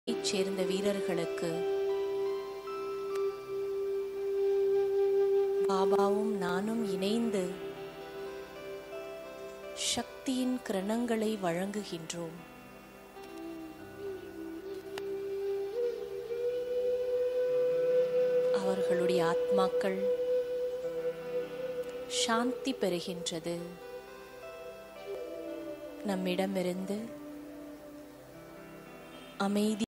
சேர்ந்த வீரர்களுக்கு பாபாவும் நானும் இணைந்து சக்தியின் கிரணங்களை வழங்குகின்றோம். அவர்களுடைய ஆத்மாக்கள் சாந்தி பெறுகின்றது. நம்மிடமிருந்து அமைதி